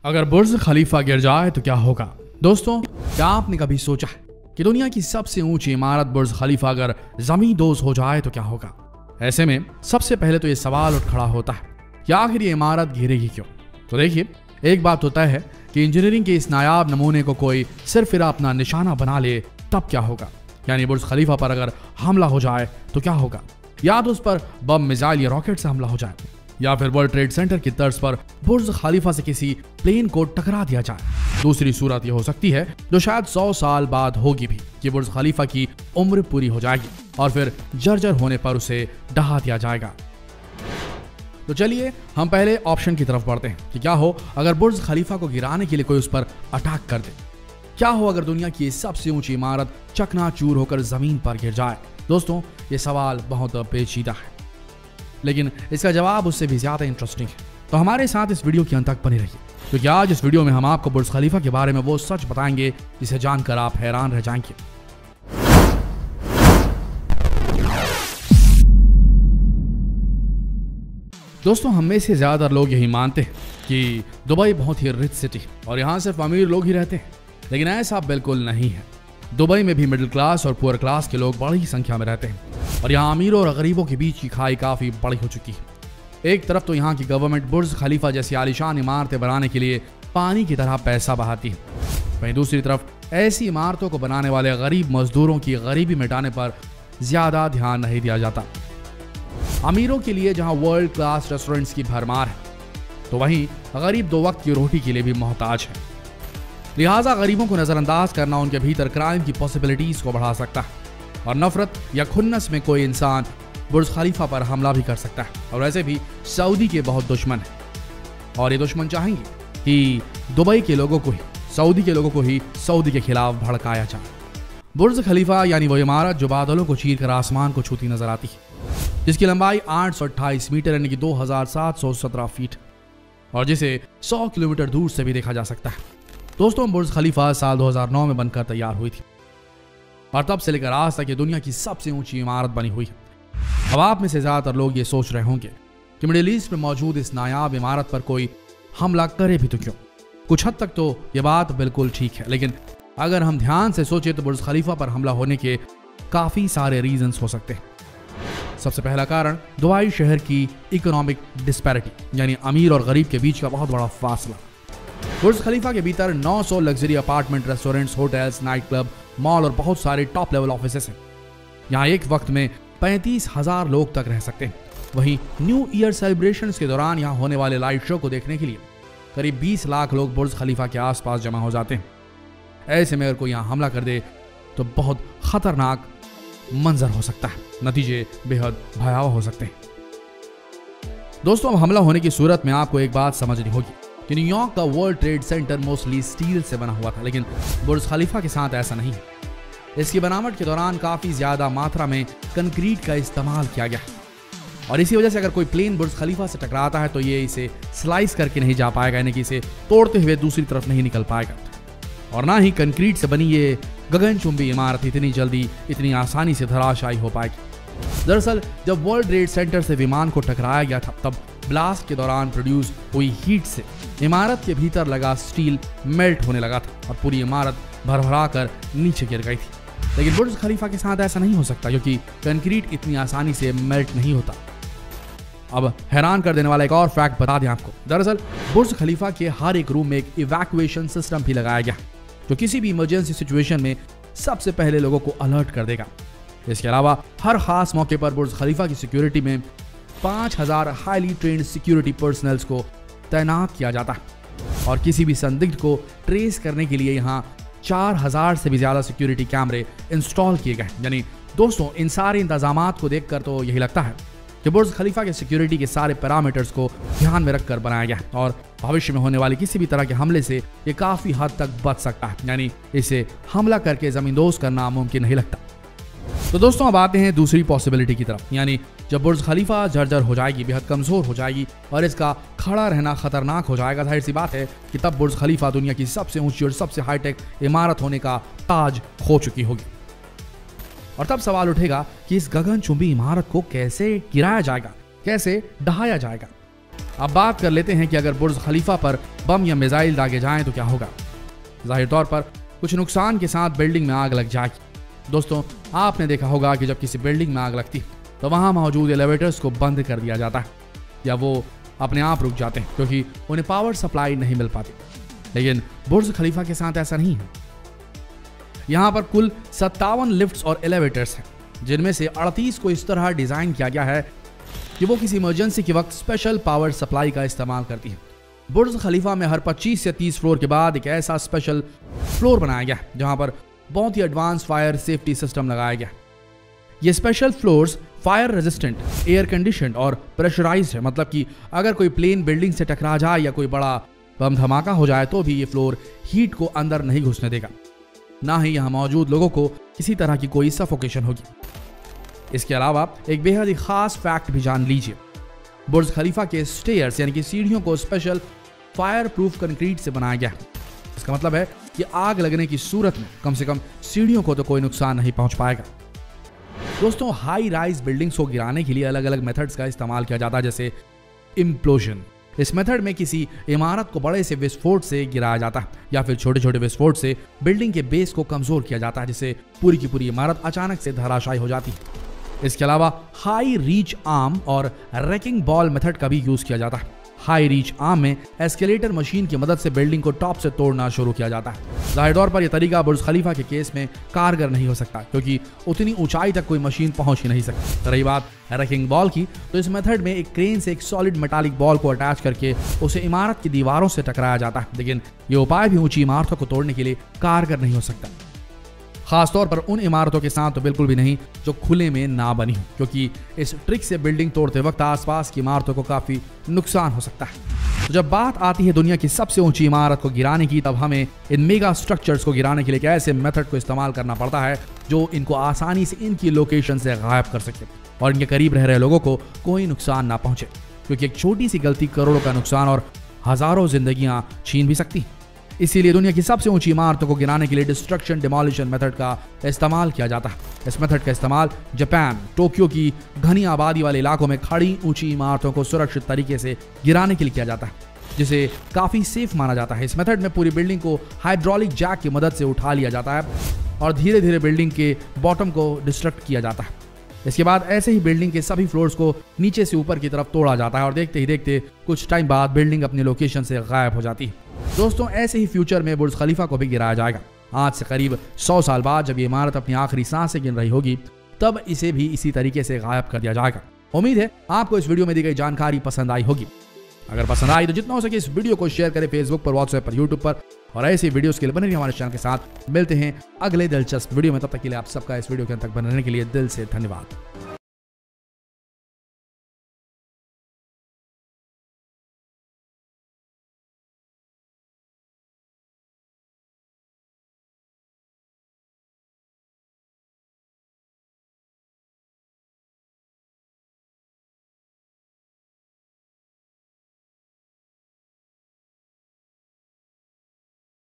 अगर बुर्ज खलीफा गिर जाए तो क्या होगा। दोस्तों, क्या आपने कभी सोचा है कि दुनिया की सबसे ऊंची इमारत बुर्ज खलीफा अगर जमीन दोज हो जाए तो क्या होगा। ऐसे में सबसे पहले तो ये सवाल उठ खड़ा होता है कि आखिर ये इमारत गिरेगी क्यों। तो देखिए, एक बात तो तय है कि इंजीनियरिंग के इस नायाब नमूने को कोई सिर्फ अपना निशाना बना ले तब क्या होगा। यानी बुर्ज खलीफा पर अगर हमला हो जाए तो क्या होगा। या तो उस पर बम, मिसाइल या रॉकेट से हमला हो जाए, या फिर वर्ल्ड ट्रेड सेंटर की तर्ज पर बुर्ज खलीफा से किसी प्लेन को टकरा दिया जाए। दूसरी सूरत यह हो सकती है, जो शायद 100 साल बाद होगी भी, कि बुर्ज खलीफा की उम्र पूरी हो जाएगी और फिर जर्जर होने पर उसे ढहा दिया जाएगा। तो चलिए हम पहले ऑप्शन की तरफ बढ़ते हैं कि क्या हो अगर बुर्ज खलीफा को गिराने के लिए कोई उस पर अटैक कर दे। क्या हो अगर दुनिया की सबसे ऊंची इमारत चकनाचूर होकर जमीन पर गिर जाए। दोस्तों, ये सवाल बहुत पेचीदा है, लेकिन इसका जवाब उससे भी ज्यादा इंटरेस्टिंग है। तो हमारे साथ इस वीडियो के अंत तक बने रहिए, क्योंकि आज इस वीडियो में हम आपको बुर्ज खलीफा के बारे में वो सच बताएंगे जिसे जानकर आप हैरान रह जाएंगे। दोस्तों, हम में से ज्यादातर लोग यही मानते हैं कि दुबई बहुत ही रिच सिटी है और यहाँ सिर्फ अमीर लोग ही रहते हैं, लेकिन ऐसा बिल्कुल नहीं है। दुबई में भी मिडिल क्लास और पुअर क्लास के लोग बड़ी संख्या में रहते हैं और यहाँ अमीरों और गरीबों के बीच की खाई काफी बड़ी हो चुकी है। एक तरफ तो यहाँ की गवर्नमेंट बुर्ज खलीफा जैसी आलीशान इमारतें बनाने के लिए पानी की तरह पैसा बहाती है, वहीं दूसरी तरफ ऐसी इमारतों को बनाने वाले गरीब मजदूरों की गरीबी मिटाने पर ज्यादा ध्यान नहीं दिया जाता। अमीरों के लिए जहाँ वर्ल्ड क्लास रेस्टोरेंट्स की भरमार है, तो वहीं गरीब 2 वक्त की रोटी के लिए भी मोहताज है। लिहाजा गरीबों को नजरअंदाज करना उनके भीतर क्राइम की पॉसिबिलिटीज को बढ़ा सकता है और नफरत या खुन्नस में कोई इंसान बुर्ज खलीफा पर हमला भी कर सकता है। और वैसे भी सऊदी के बहुत दुश्मन हैं और ये दुश्मन चाहेंगे कि दुबई के लोगों को ही, सऊदी के लोगों को ही सऊदी के खिलाफ भड़काया जाए। बुर्ज खलीफा यानी वो इमारत जो बादलों को चीर कर आसमान को छूती नजर आती है, जिसकी लंबाई 828 मीटर यानी कि 2717 फीट और जिसे 100 किलोमीटर दूर से भी देखा जा सकता है। दोस्तों, बुर्ज खलीफा साल 2009 में बनकर तैयार हुई थी और तब से लेकर आज तक ये दुनिया की सबसे ऊंची इमारत बनी हुई है। अब आप में से ज्यादातर लोग ये सोच रहे होंगे कि मिडिल ईस्ट में मौजूद इस नायाब इमारत पर कोई हमला करे भी तो क्यों। कुछ हद तक तो ये बात बिल्कुल ठीक है, लेकिन अगर हम ध्यान से सोचे तो बुर्ज खलीफा पर हमला होने के काफी सारे रीजंस हो सकते हैं। सबसे पहला कारण दुबई शहर की इकोनॉमिक डिस्पैरिटी, यानी अमीर और गरीब के बीच का बहुत बड़ा फासला। बुर्ज खलीफा के भीतर 900 luxury apartment, restaurants, hotels, night club, mall और बहुत सारे टॉप लेवल ऑफिसेस हैं। यहाँ एक वक्त में 35,000 लोग तक रह सकते हैं। वहीं न्यू ईयर सेलिब्रेशंस के दौरान यहाँ होने वाले लाइट शो को देखने के लिए करीब 20 लाख लोग बुर्ज खलीफा के आसपास जमा हो जाते हैं। ऐसे में अगर कोई यहाँ हमला कर दे तो बहुत खतरनाक मंजर हो सकता है, नतीजे बेहद भयावह हो सकते हैं। दोस्तों, अब हमला होने की सूरत में आपको एक बात समझनी होगी कि न्यूयॉर्क का world trade centre mostly steel से बना हुआ था, लेकिन बुर्ज खलीफा के साथ ऐसा नहीं है। इसकी बनावट के दौरान काफी ज्यादा मात्रा में कंक्रीट का इस्तेमाल किया गया और इसी वजह से अगर कोई प्लेन बुर्ज खलीफा से टकराता है तो ये इसे स्लाइस करके नहीं जा पाएगा, यानी कि इसे तोड़ते हुए दूसरी तरफ नहीं निकल पाएगा। और ना ही कंक्रीट से बनी ये गगनचुंबी इमारत इतनी जल्दी, इतनी आसानी से धराशायी हो पाएगी। दरअसल जब वर्ल्ड ट्रेड सेंटर से विमान को टकराया गया था, तब ब्लास्ट के दौरान प्रोड्यूस हुई हीट से इमारत के भीतर लगा स्टील मेल्ट होने लगा था और पूरी इमारत भरभरा कर नीचे गिर गई थी। लेकिन बुर्ज खलीफा के साथ ऐसा नहीं हो सकता, क्योंकि कंक्रीट इतनी आसानी से मेल्ट नहीं होता। अब हैरान कर देने वाला एक और फैक्ट बता दें आपको। दरअसल बुर्ज खलीफा के हर एक रूम में एक इवैक्यूएशन सिस्टम भी लगाया गया, जो किसी भी इमरजेंसी सिचुएशन में सबसे पहले लोगों को अलर्ट कर देगा। इसके अलावा हर खास मौके पर बुर्ज खलीफा की सिक्योरिटी में 5000 हाईली ट्रेन्ड सिक्योरिटी पर्सनल्स को तैनात किया जाता है और किसी भी संदिग्ध को ट्रेस करने के लिए यहाँ 4000 से भी ज्यादा सिक्योरिटी कैमरे इंस्टॉल किए गए। यानी दोस्तों, इन सारे इंतजामात को देखकर तो यही लगता है कि बुर्ज खलीफा के सिक्योरिटी के सारे पैरामीटर्स को ध्यान में रखकर बनाया गया और भविष्य में होने वाले किसी भी तरह के हमले से ये काफी हद तक बच सकता है, यानी इसे हमला करके जमींदोज करना मुमकिन नहीं लगता। तो दोस्तों, अब आते हैं दूसरी पॉसिबिलिटी की तरफ, यानी जब बुर्ज खलीफा जर्जर हो जाएगी, बेहद कमजोर हो जाएगी और इसका खड़ा रहना खतरनाक हो जाएगा, जाहिर सी बात है कि तब बुर्ज खलीफा दुनिया की सबसे ऊंची और सबसे हाईटेक इमारत होने का ताज खो चुकी होगी। और तब सवाल उठेगा कि इस गगनचुंबी इमारत को कैसे गिराया जाएगा, कैसे ढहाया जाएगा। अब बात कर लेते हैं कि अगर बुर्ज खलीफा पर बम या मिसाइल दागे जाएं तो क्या होगा। जाहिर तौर पर कुछ नुकसान के साथ बिल्डिंग में आग लग जाएगी। दोस्तों, आपने देखा होगा कि जब किसी बिल्डिंग में आग लगती तो वहां मौजूद एलिवेटर्स को बंद कर दिया जाता है या वो अपने आप रुक जाते हैं क्योंकि उन्हें पावर सप्लाई नहीं मिल पाती। लेकिन बुर्ज खलीफा के साथ ऐसा नहीं है। यहाँ पर कुल 57 लिफ्ट्स और एलिवेटर्स हैं, जिनमें से 38 को इस तरह डिजाइन किया गया है कि वो किसी इमरजेंसी के वक्त स्पेशल पावर सप्लाई का इस्तेमाल करती है। बुर्ज खलीफा में हर 25 से 30 फ्लोर के बाद एक ऐसा स्पेशल फ्लोर बनाया गया जहां पर बहुत ही एडवांस फायर सेफ्टी सिस्टम लगाया गया। ये special floors fire resistant, air conditioned और प्रेशराइज्ड है, मतलब कि अगर कोई प्लेन बिल्डिंग से टकरा जाए या कोई बड़ा बम धमाका हो जाए तो भी ये फ्लोर हीट को अंदर नहीं घुसने देगा, ना ही यहाँ मौजूद लोगों को किसी तरह की कोई सफोकेशन होगी। इसके अलावा एक बेहद ही खास फैक्ट भी जान लीजिए। बुर्ज खलीफा के स्टेयर्स यानी कि सीढ़ियों को स्पेशल फायर प्रूफ कंक्रीट से बनाया गया। इसका मतलब है कि आग लगने की सूरत में कम से कम सीढ़ियों को तो कोई नुकसान नहीं पहुंच पाएगा। दोस्तों, हाई राइज बिल्डिंग्स को गिराने के लिए अलग अलग मेथड्स का इस्तेमाल किया जाता है, जैसे इम्प्लोजन। इस मेथड में किसी इमारत को बड़े से विस्फोट से गिराया जाता है या फिर छोटे छोटे विस्फोट से बिल्डिंग के बेस को कमजोर किया जाता है, जिससे पूरी की पूरी इमारत अचानक से धराशायी हो जाती है। इसके अलावा हाई रीच आर्म और रैकिंग बॉल मेथड का भी यूज किया जाता है। हाई रीच आर्म में एस्केलेटर मशीन की मदद से बिल्डिंग को टॉप से तोड़ना शुरू किया जाता है। जाहिर तौर पर यह तरीका बुर्ज खलीफा के केस में कारगर नहीं हो सकता क्योंकि उतनी ऊंचाई तक कोई मशीन पहुंच ही नहीं सकती। रही बात रैकिंग बॉल की, तो इस मेथड में एक क्रेन से एक सॉलिड मेटालिक बॉल को अटैच करके उसे इमारत की दीवारों से टकराया जाता है, लेकिन ये उपाय भी ऊंची इमारतों को तोड़ने के लिए कारगर नहीं हो सकता। खासतौर पर उन इमारतों के साथ तो बिल्कुल भी नहीं जो खुले में ना बनी हो, क्योंकि इस ट्रिक से बिल्डिंग तोड़ते वक्त आसपास की इमारतों को काफी नुकसान हो सकता है। तो जब बात आती है दुनिया की सबसे ऊंची इमारत को गिराने की, तब हमें इन मेगा स्ट्रक्चर्स को गिराने के लिए एक ऐसे मेथड को इस्तेमाल करना पड़ता है जो इनको आसानी से इनकी लोकेशन से गायब कर सके और इनके करीब रह रहे लोगों को कोई नुकसान ना पहुंचे, क्योंकि एक छोटी सी गलती करोड़ों का नुकसान और हजारों जिंदगियां छीन भी सकती। इसीलिए दुनिया की सबसे ऊंची इमारतों को गिराने के लिए डिस्ट्रक्शन डिमोलिशन मेथड का इस्तेमाल किया जाता है। इस मेथड का इस्तेमाल जापान, टोक्यो की घनी आबादी वाले इलाकों में खड़ी ऊंची इमारतों को सुरक्षित तरीके से गिराने के लिए किया जाता है, जिसे काफी सेफ माना जाता है। इस मेथड में पूरी बिल्डिंग को हाइड्रोलिक जैक की मदद से उठा लिया जाता है और धीरे धीरे बिल्डिंग के बॉटम को डिस्ट्रक्ट किया जाता है। इसके बाद ऐसे ही बिल्डिंग के सभी फ्लोर्स को नीचे से ऊपर की तरफ तोड़ा जाता है और देखते ही देखते कुछ टाइम बाद बिल्डिंग अपनी लोकेशन से गायब हो जाती है। दोस्तों, ऐसे ही फ्यूचर में बुर्ज खलीफा को भी गिराया जाएगा। आज से करीब 100 साल बाद जब ये इमारत अपनी आखिरी सांसें गिन रही होगी, तब इसे भी इसी तरीके से गायब कर दिया जाएगा। उम्मीद है आपको इस वीडियो में दी गई जानकारी पसंद आई होगी। अगर पसंद आई तो जितना हो सके इस वीडियो को शेयर करें फेसबुक पर, व्हाट्सएप पर, यूट्यूब पर, और ऐसे वीडियोस के लिए बने रहिए हमारे चैनल के साथ। मिलते हैं अगले दिलचस्प वीडियो में, तब तक के लिए आप सबका इस वीडियो के अंत तक बने रहने के लिए दिल से धन्यवाद।